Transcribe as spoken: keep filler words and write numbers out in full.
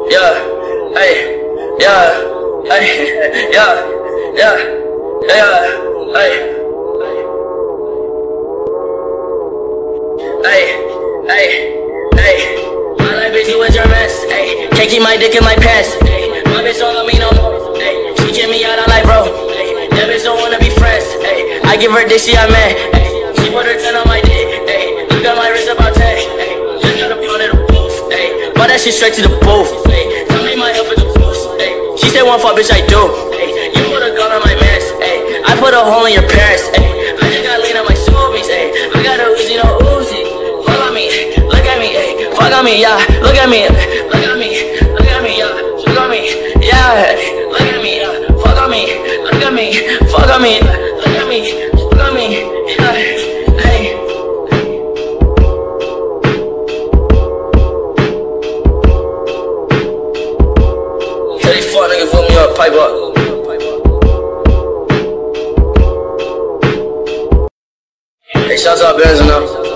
yeah, hey, yeah, hey, yeah, yeah, yeah, hey, hey, hey, hey. My life bitch, you was your mess, hey. Can't keep my dick in my pants, hey. My bitch don't love me no more, hey. She kick me out, I'm like, bro, hey. That bitch don't wanna be friends, hey. I give her dick, she got mad, hey. She put her ten on my dick, hey. Look at my wrist about ten, hey. Just got a pound of the booth, hey. Bought that shit straight to the booth, hey. Tell me my help is the boost, hey. She said one fuck, bitch, I do, hey. You put a gun on my mans, hey. I put a hole in your parents, hey. I just got lean on my smoothies, hey. I got a Uzi, no Uzi. Fuck on me, look at me, hey. Fuck on me, yeah. Look at me, look at me, look at me, yeah. Look at me, yeah. Look at me, yeah. Fuck on me, look at me, fuck on me, look at me, look at me, yeah. Hey. Tell these fuck niggas put me up, pipe up. Hey, shouts out Benz now.